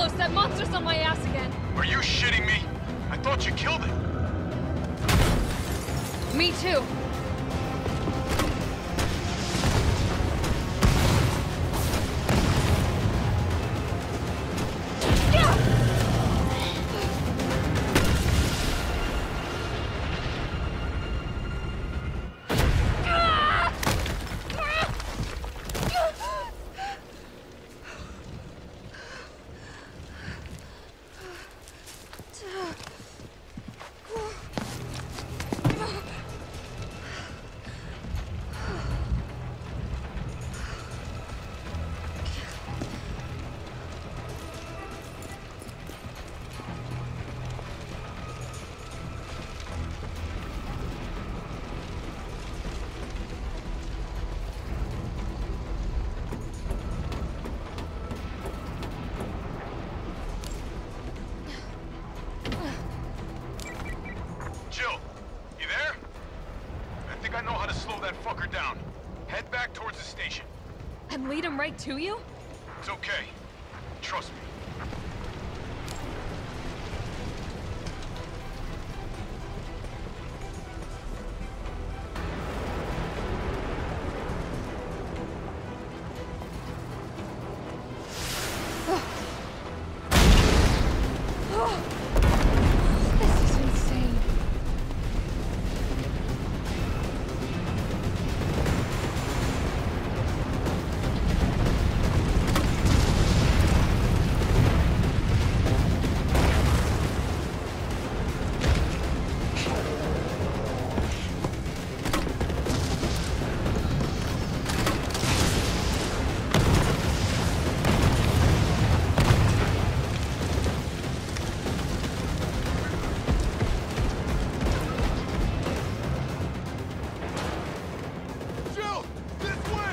Carlos, that monster's on my ass again. Are you shitting me? I thought you killed it. Me too. Jill, you there? I think I know how to slow that fucker down. Head back towards the station. And lead him right to you? It's okay. Trust me. This is insane. Jill, this way!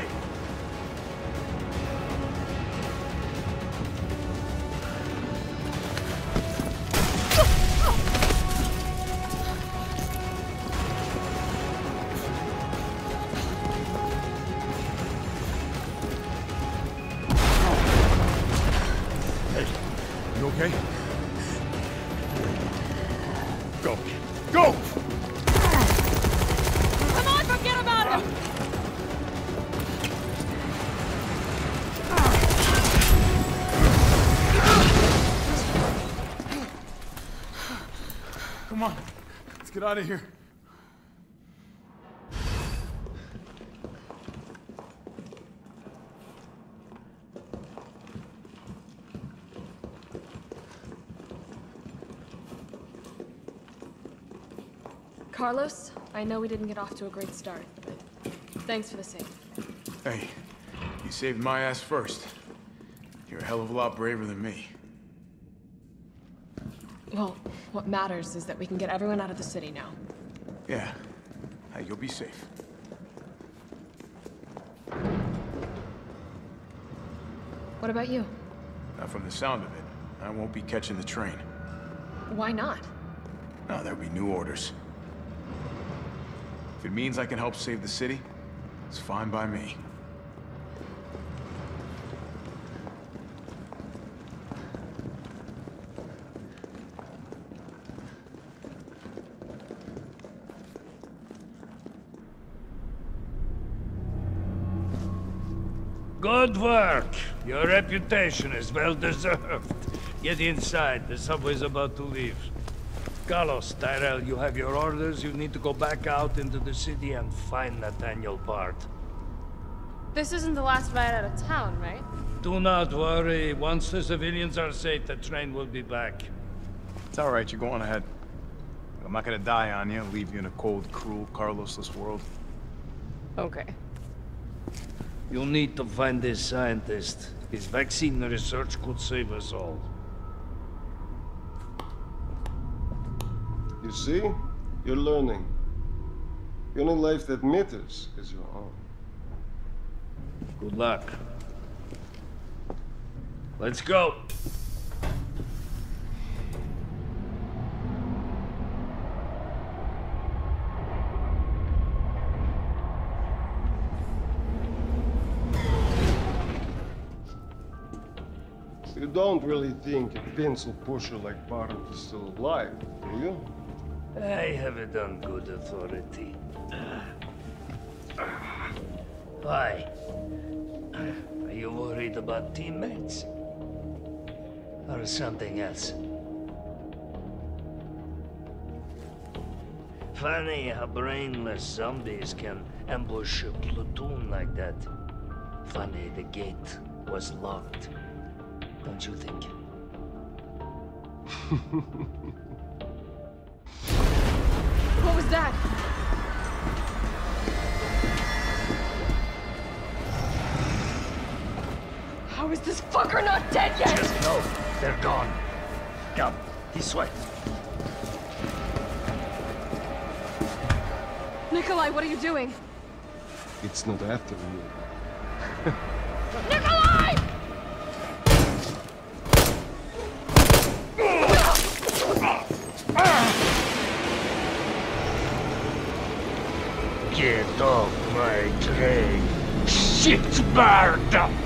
Hey, you okay? Go. Go! Come on, forget about him! Come on, let's get out of here. Carlos, I know we didn't get off to a great start, but thanks for the save. Hey, you saved my ass first. You're a hell of a lot braver than me. Well, what matters is that we can get everyone out of the city now. Yeah. Hey, you'll be safe. What about you? Now, from the sound of it, I won't be catching the train. Why not? No, there'll be new orders. If it means I can help save the city, it's fine by me. Good work. Your reputation is well deserved. Get inside. The subway's about to leave. Carlos, Tyrell, you have your orders. You need to go back out into the city and find Nathaniel Bard. This isn't the last ride out of town, right? Do not worry. Once the civilians are safe, the train will be back. It's all right, you go on ahead. I'm not gonna die on you, leave you in a cold, cruel, Carlosless world. Okay. You'll need to find this scientist. His vaccine research could save us all. You see? You're learning. The only life that matters is your own. Good luck. Let's go. You don't really think a pencil pusher like Barrett is still alive, do you? I have it on good authority. Why? Are you worried about teammates? Or something else? Funny how brainless zombies can ambush a platoon like that. Funny the gate was locked. Don't you think? What was that? How is this fucker not dead yet? Just know they're gone. Come, this way. Nikolai, what are you doing? It's not after you. Nikolai! Get off my train, shit bird!